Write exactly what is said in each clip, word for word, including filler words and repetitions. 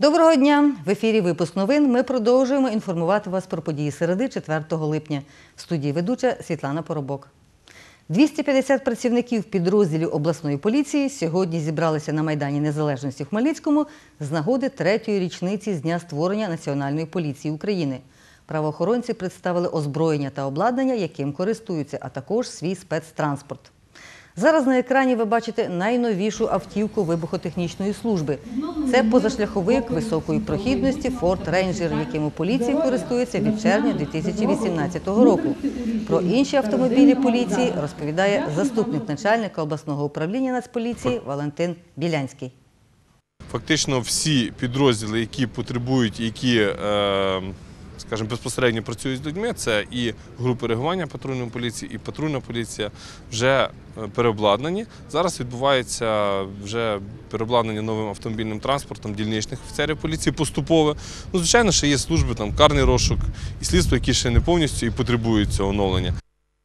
Доброго дня! В ефірі випуск новин. Ми продовжуємо інформувати вас про події середи четвертого липня. В студії ведуча Світлана Поробок. двісті п'ятдесят працівників підрозділів обласної поліції сьогодні зібралися на Майдані Незалежності в Хмельницькому з нагоди третьої річниці з дня створення Національної поліції України. Правоохоронці представили озброєння та обладнання, яким користуються, а також свій спецтранспорт. Зараз на екрані ви бачите найновішу автівку вибухотехнічної служби. Це позашляховик високої прохідності Ford Ranger, яким у поліції користується від червня дві тисячі вісімнадцятого року. Про інші автомобілі поліції розповідає заступник начальника обласного управління Нацполіції Валентин Білянський. Фактично всі підрозділи, які потребують, які, скажімо, безпосередньо працюють з людьми, це і групи реагування патрульної поліції, і патрульна поліція вже переобладнані. Зараз відбувається вже переобладнання новим автомобільним транспортом дільничних офіцерів поліції поступове. Ну, звичайно, ще є служби, там, карний розшук і слідство, які ще не повністю і потребують цього оновлення.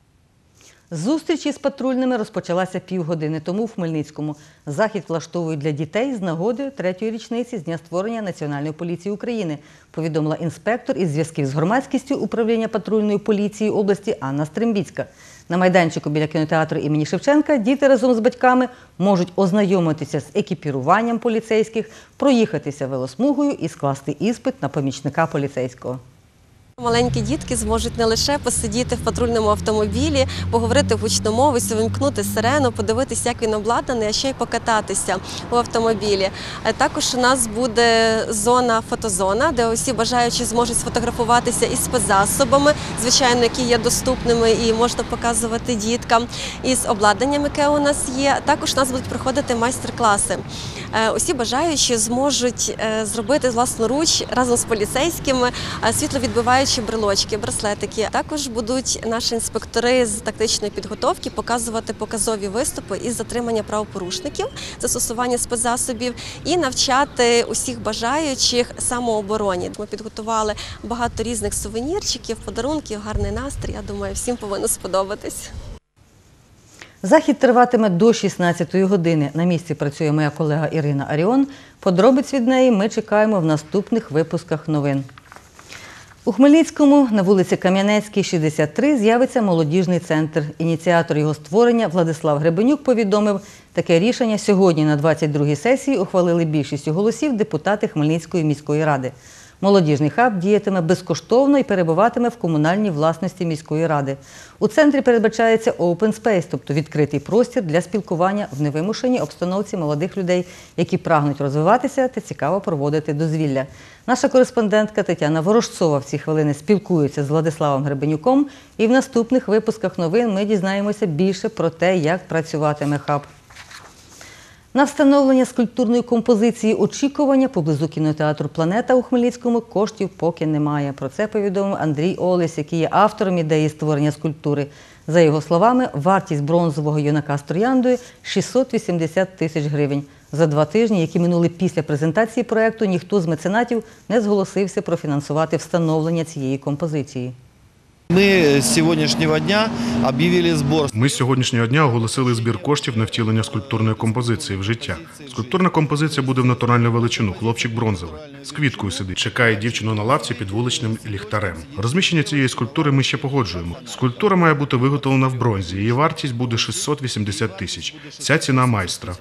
Зустріч із патрульними розпочалася півгодини тому в Хмельницькому. Захід влаштовують для дітей з нагоди третьої річниці з дня створення Національної поліції України, повідомила інспектор із зв'язків з громадськістю управління патрульної поліції області Анна Стрембіцька. На майданчику біля кінотеатру імені Шевченка діти разом з батьками можуть ознайомитися з екіпіруванням поліцейських, проїхатися велосмугою і скласти іспит на помічника поліцейського. Маленькі дітки зможуть не лише посидіти в патрульному автомобілі, поговорити гучномовицю, вимкнути сирену, подивитися, як він обладнаний, а ще й покататися у автомобілі. Також у нас буде зона, фотозона, де усі бажаючі зможуть сфотографуватися із спецзасобами, звичайно, які є доступними і можна показувати діткам, із обладнанням, яке у нас є. Також у нас будуть проходити майстер-класи. Усі бажаючі зможуть зробити власноруч разом з поліцейськими світловідбиваючі брелочки, браслетики. Також будуть наші інспектори з тактичної підготовки показувати показові виступи із затримання правопорушників, застосування спецзасобів і навчати усіх бажаючих самообороні. Ми підготували багато різних сувенірчиків, подарунків, гарний настрій. Я думаю, всім повинно сподобатись. Захід триватиме до шістнадцятої години. На місці працює моя колега Ірина Аріон. Подробиць від неї ми чекаємо в наступних випусках новин. У Хмельницькому на вулиці Кам'янецькій, шістдесят три, з'явиться молодіжний центр. Ініціатор його створення Владислав Гребенюк повідомив, таке рішення сьогодні на двадцять другій сесії ухвалили більшістю голосів депутати Хмельницької міської ради. Молодіжний хаб діятиме безкоштовно і перебуватиме в комунальній власності міської ради. У центрі передбачається open space, тобто відкритий простір для спілкування в невимушеній обстановці молодих людей, які прагнуть розвиватися та цікаво проводити дозвілля. Наша кореспондентка Тетяна Ворожцова в ці хвилини спілкується з Владиславом Гребенюком, і в наступних випусках новин ми дізнаємося більше про те, як працюватиме хаб. На встановлення скульптурної композиції «Очікування» поблизу кінотеатру «Планета» у Хмельницькому коштів поки немає. Про це повідомив Андрій Олесь, який є автором ідеї створення скульптури. За його словами, вартість бронзового юнака з трояндою – шістсот вісімдесят тисяч гривень. За два тижні, які минули після презентації проєкту, ніхто з меценатів не зголосився профінансувати встановлення цієї композиції. Ми з сьогоднішнього дня об'явили збір. Ми з сьогоднішнього дня оголосили збір коштів на втілення скульптурної композиції в життя. Скульптурна композиція буде в натуральну величину, хлопчик бронзовий. З квіткою сидить, чекає дівчину на лавці під вуличним ліхтарем. Розміщення цієї скульптури ми ще погоджуємо. Скульптура має бути виготовлена в бронзі, її вартість буде шістсот вісімдесят тисяч. Ця ціна майстра.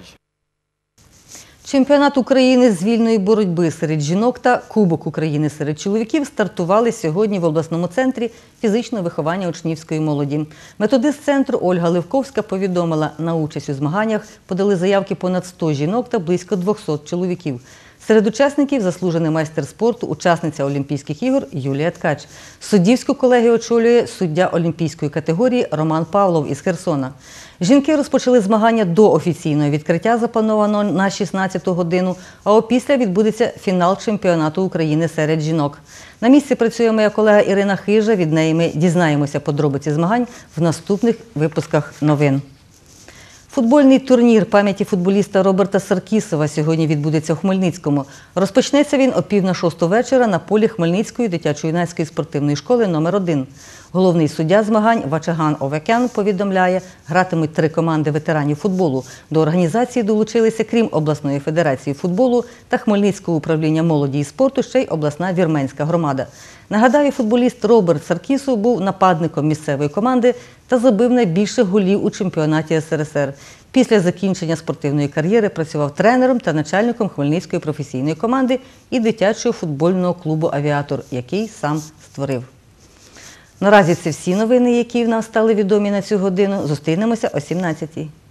Чемпіонат України з вільної боротьби серед жінок та Кубок України серед чоловіків стартували сьогодні в обласному центрі фізичного виховання учнівської молоді. Методист центру Ольга Левковська повідомила, на участь у змаганнях подали заявки понад сто жінок та близько двохсот чоловіків. Серед учасників заслужений майстер спорту, учасниця Олімпійських ігор Юлія Ткач. Суддівську колегію очолює суддя олімпійської категорії Роман Павлов із Херсона. Жінки розпочали змагання до офіційного відкриття, запланованого на шістнадцяту годину, а опісля відбудеться фінал чемпіонату України серед жінок. На місці працює моя колега Ірина Хижа, від неї ми дізнаємося подробиці змагань в наступних випусках новин. Футбольний турнір пам'яті футболіста Роберта Саркісова сьогодні відбудеться у Хмельницькому. Розпочнеться він о пів на шосту вечора на полі Хмельницької дитячо-юнацької спортивної школи номер один. Головний суддя змагань Вачаган Овекян повідомляє, гратимуть три команди ветеранів футболу. До організації долучилися, крім обласної федерації футболу та Хмельницького управління молоді і спорту, ще й обласна вірменська громада. Нагадаю, футболіст Роберт Саркісов був нападником місцевої команди та забив найбільше голів у чемпіонаті ес ер ес ер. Після закінчення спортивної кар'єри працював тренером та начальником Хмельницької професійної команди і дитячого футбольного клубу «Авіатор», який сам створив. Наразі це всі новини, які в нас стали відомі на цю годину. Зустрінемося о сімнадцятій.